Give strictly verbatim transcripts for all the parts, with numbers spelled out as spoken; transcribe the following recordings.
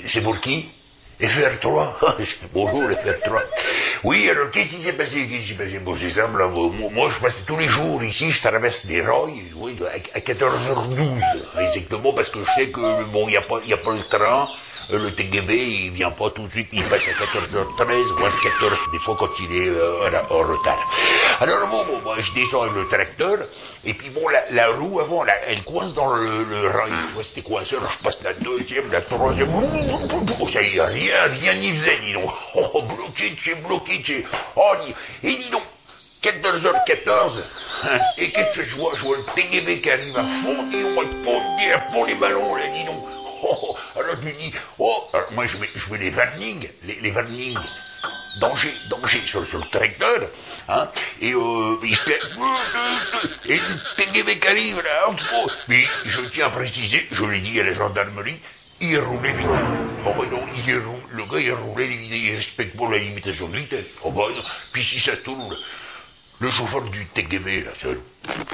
C'est pour qui? F R trois. Bonjour, F R trois. Oui, alors qu'est-ce qui s'est passé? Qu'est-ce qui s'est passé? Bon, c'est simple, là, moi, moi, je passais tous les jours ici, je traverse des rails, oui, à, à quatorze heures douze, exactement, parce que je sais que, bon, il n'y a pas, y a pas le train, le T G V, il vient pas tout de suite, il passe à quatorze heures treize, voire quatorze, des fois quand il est euh, en retard. Alors bon, bon, moi, je descends avec le tracteur, et puis bon, la, la roue avant, là, elle coince dans le, le rail, tu vois, c'était coincé, alors je passe la deuxième, la troisième, ça y est, rien, rien n'y faisait, dis donc. Oh, bloqué de chez, bloqué de chez, oh, et dis donc, quatorze heures quatorze, hein, et qu'est-ce que je vois? Je vois le T G V qui arrive à fond, dis donc, à fond, à fond les ballons, là, dis donc. Oh, alors je lui dis, oh, alors moi je mets, je mets les warnings, les, les warnings, danger, danger sur, sur le tracteur, hein, et euh, il fait, et le T G V qui arrive là, oh, mais je tiens à préciser, je l'ai dit à la gendarmerie, il roulait vite. Oh ben non, il roule, le gars il roulait, il, il respecte pas la limitation de vitesse. Oh ben non, puis si ça tourne, le chauffeur du T G V là, seul.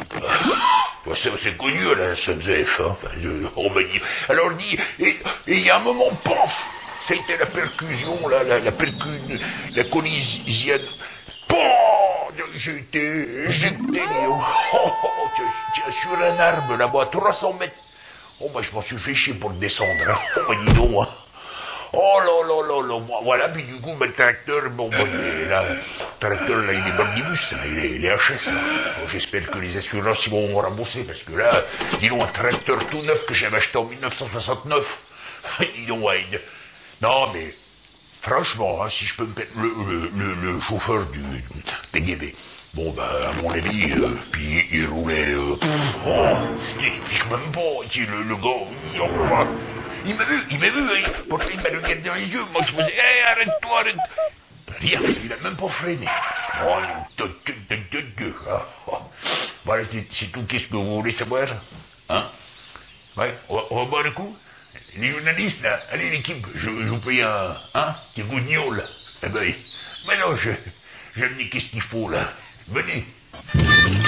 C'est connu à la S N C F, hein. Enfin, je, on m'a dit. Alors dit, et il y a un moment, pof, ça a été la percussion, la, la, la percussion, la collisienne. Pof, j'étais, j'étais, oh, oh, oh, sur un arbre là-bas, trois cents mètres. Oh, bah, je m'en suis fait chier pour le descendre, hein. Oh, bah, dis donc, hein. Oh là là là là, voilà, puis du coup, ben, le tracteur, bon, bon, il est là, le tracteur, là, il est bandibus, il est, il est H S, là. Bon, j'espère que les assurances, ils vont rembourser, parce que là, dis donc, un tracteur tout neuf que j'avais acheté en mille neuf cent soixante-neuf, dis donc, ouais, non, mais, franchement, hein, si je peux me permettre, le, le, le, le chauffeur du T G V, bon, ben, à mon avis, euh, puis il roulait, euh, pff, oh, je t'explique même pas, tu sais, le, le gars, il en va. Il m'a vu, il m'a vu, hein. Pourtant il m'a regardé dans les yeux, moi je faisais, hé, hey, arrête-toi, arrête. Rien, il a même pas freiné. Oh, voilà, c'est tout, qu'est-ce que vous voulez savoir? Hein? Ouais, on va, on va boire le coup? Les journalistes, là, allez l'équipe, je, je vous paye un, hein, petit gougnon, là. Eh ben, mais non, je, je me dis qu'est-ce qu'il faut, là. Venez.